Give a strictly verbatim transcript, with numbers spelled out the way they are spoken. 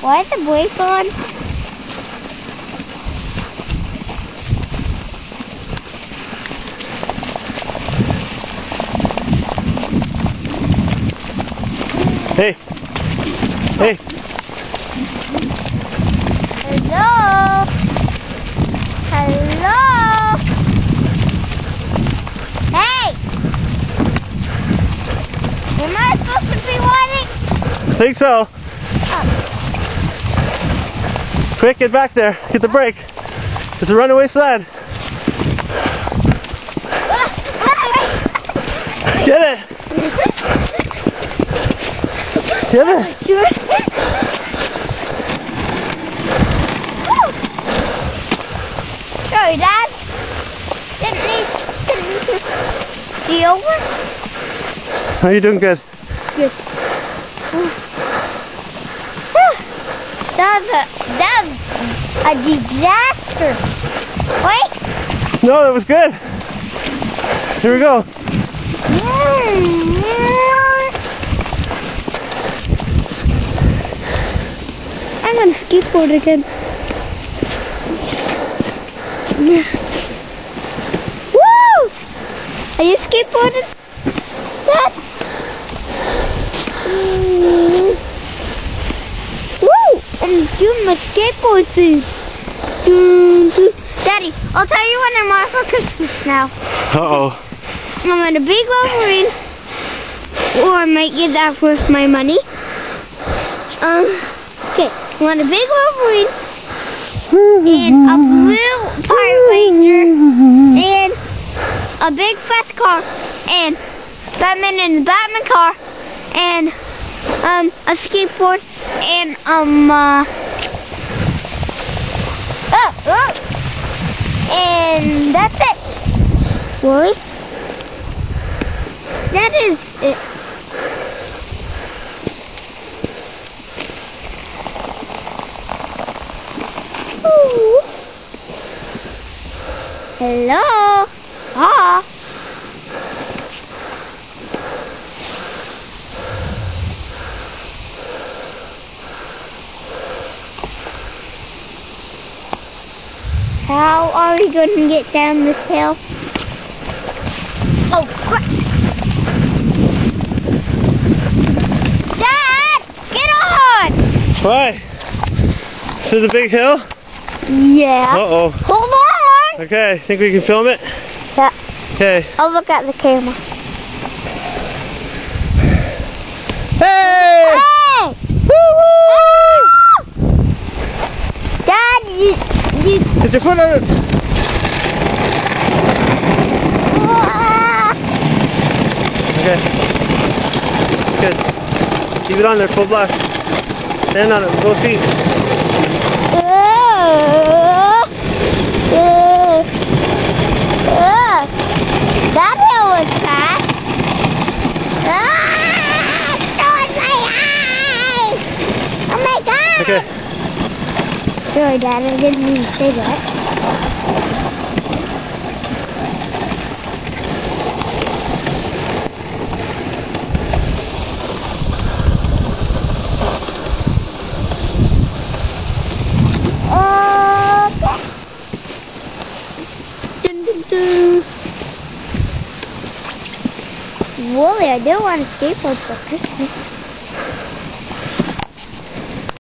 Why is the brake on? Hey. Hey. Hello. Hello. Hey. Am I supposed to be running? I think so. Oh. Quick, get back there. Get the brake. It's a runaway sled. Get it. Get it. Sorry, Dad. Didn't need to be over. Oh, you're doing good. Good. That was a, that was a disaster. Wait. No, that was good. Here we go. I'm gonna skateboard again. Woo! Are you skateboarding? Dad? Mm. Woo! I'm doing my skateboard thing. Daddy, I'll tell you what I'm on for Christmas now. Uh-oh. I want a big Wolverine, or I might get that worth my money. Um, okay, I want a big Wolverine, and a blue Pirate Ranger, and a big fast car, and Batman in the Batman car, and um a skateboard, and um uh, oh, oh, and that's it. Boy. That is it. Ooh. Hello. Ah. How are we going to get down this hill? Oh, crap. Why? To the big hill? Yeah. Uh-oh. Hold on! Okay, think we can film it? Yeah. Okay. I'll look at the camera. Hey! Hey! Woo-woo! Dad, you... you... Get your foot on it! Okay. Good. Keep it on there, full blast. Stand on it, both feet. Uh, uh, uh, that hill was fast. Ah, it's on my eye! Oh my God! Okay. Sorry, Dad, I didn't mean to say that. Wooly, I do want a skateboard for Christmas.